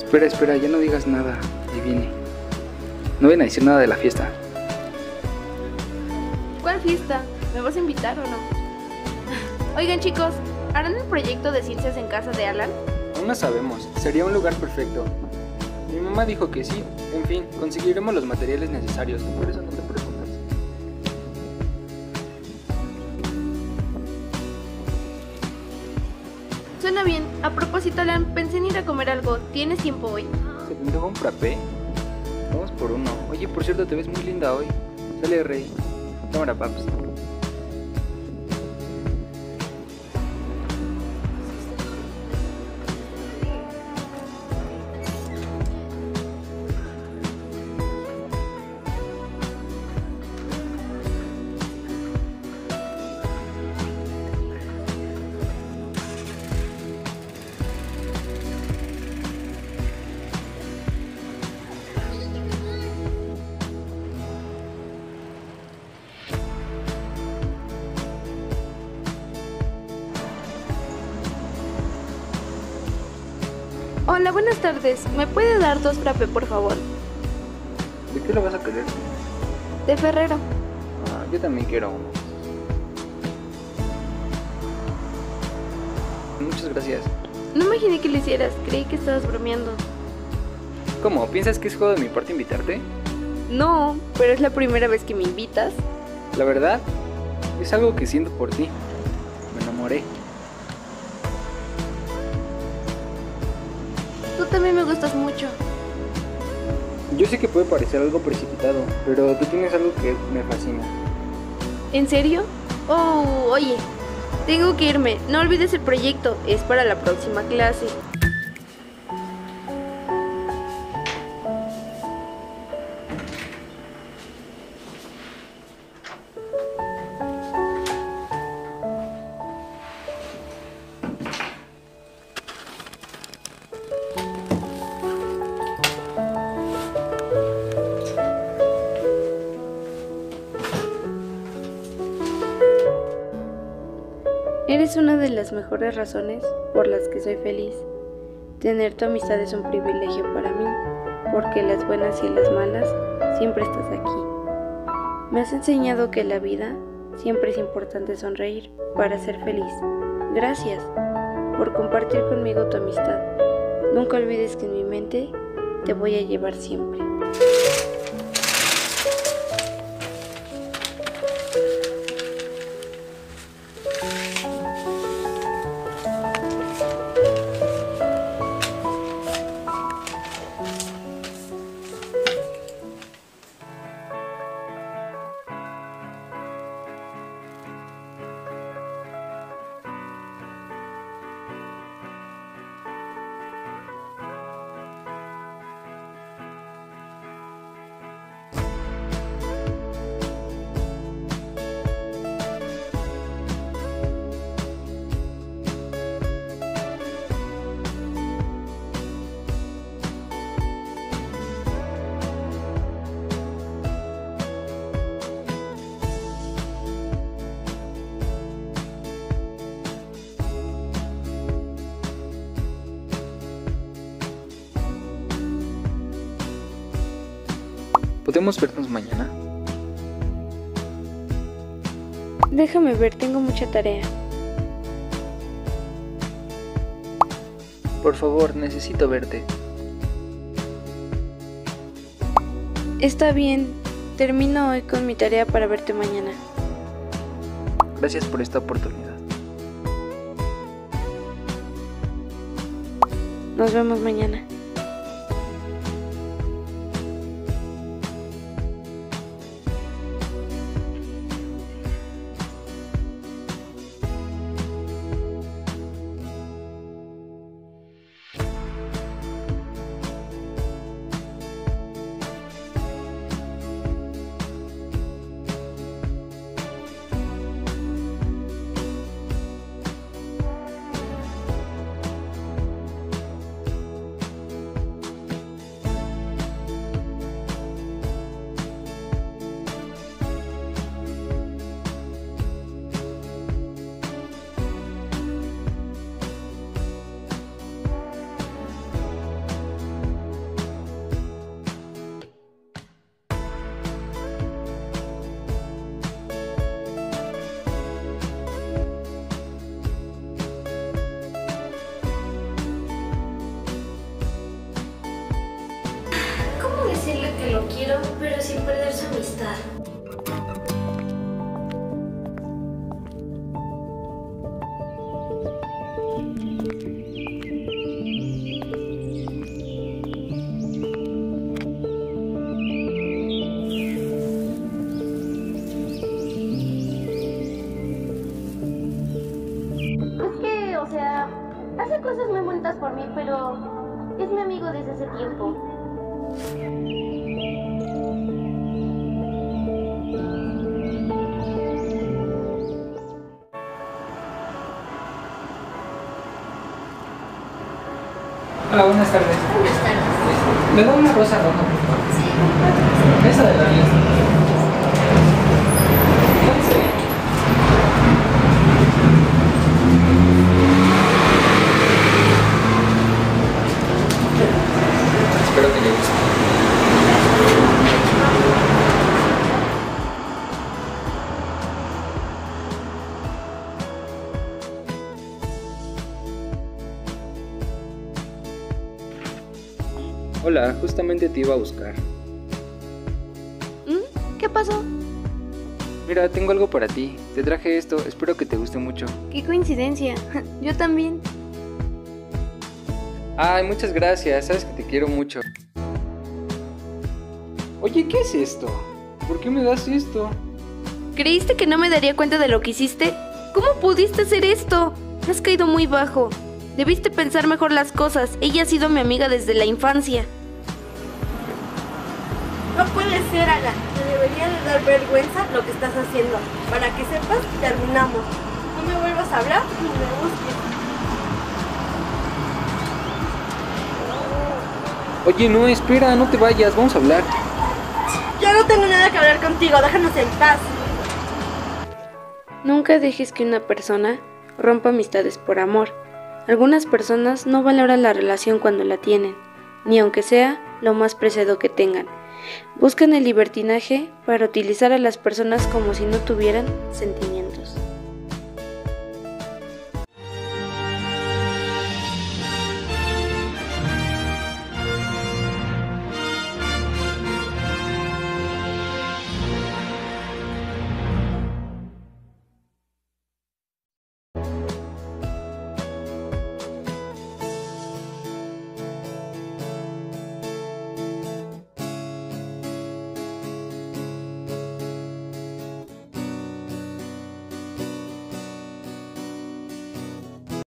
Espera, espera, ya no digas nada. Ahí viene. No viene a decir nada de la fiesta. ¿Cuál fiesta? ¿Me vas a invitar o no? Oigan chicos, ¿harán el proyecto de ciencias en casa de Alan? Aún no sabemos, sería un lugar perfecto. Mi mamá dijo que sí. En fin, conseguiremos los materiales necesarios, por eso no te preocupes. Suena bien. A propósito, Alan, pensé en ir a comer algo. ¿Tienes tiempo hoy? ¿Se te antoja un frappé? Vamos por uno. Oye, por cierto, te ves muy linda hoy. Sale, rey. Cámara, paps. Hola, buenas tardes. ¿Me puede dar 2 frappé, por favor? ¿De qué lo vas a querer? De Ferrero. Yo también quiero uno. Muchas gracias. No imaginé que lo hicieras. Creí que estabas bromeando. ¿Cómo? ¿Piensas que es juego de mi parte invitarte? No, pero es la primera vez que me invitas. La verdad, es algo que siento por ti. Me enamoré. Tú también me gustas mucho. Yo sé que puede parecer algo precipitado, pero tú tienes algo que me fascina. ¿En serio? Oh, oye, tengo que irme. No olvides el proyecto. Es para la próxima clase. Eres una de las mejores razones por las que soy feliz. Tener tu amistad es un privilegio para mí, porque las buenas y las malas siempre estás aquí. Me has enseñado que en la vida siempre es importante sonreír para ser feliz. Gracias por compartir conmigo tu amistad. Nunca olvides que en mi mente te voy a llevar siempre. ¿Podemos vernos mañana? Déjame ver, tengo mucha tarea. Por favor, necesito verte. Está bien, termino hoy con mi tarea para verte mañana. Gracias por esta oportunidad. Nos vemos mañana. hace cosas muy bonitas por mí, pero es mi amigo desde hace tiempo. Hola, buenas tardes. Buenas tardes. ¿Me da una rosa roja, por favor? Sí. Esa de la lista. ¿Dónde se ve? Espero que le guste. Hola, justamente te iba a buscar. ¿Qué pasó? Mira, tengo algo para ti. Te traje esto, espero que te guste mucho. Qué coincidencia. Yo también. Ay, muchas gracias, sabes que te quiero mucho. Oye, ¿qué es esto? ¿Por qué me das esto? ¿Creíste que no me daría cuenta de lo que hiciste? ¿Cómo pudiste hacer esto? Has caído muy bajo. Debiste pensar mejor las cosas. Ella ha sido mi amiga desde la infancia. No puede ser, Alan. Te debería de dar vergüenza lo que estás haciendo. Para que sepas, terminamos. No me vuelvas a hablar ni me busques. Oye, no, espera, no te vayas, vamos a hablar. Ya no tengo nada que hablar contigo. Déjanos en paz. Nunca dejes que una persona rompa amistades por amor. Algunas personas no valoran la relación cuando la tienen, ni aunque sea lo más preciado que tengan. Buscan el libertinaje para utilizar a las personas como si no tuvieran sentimientos.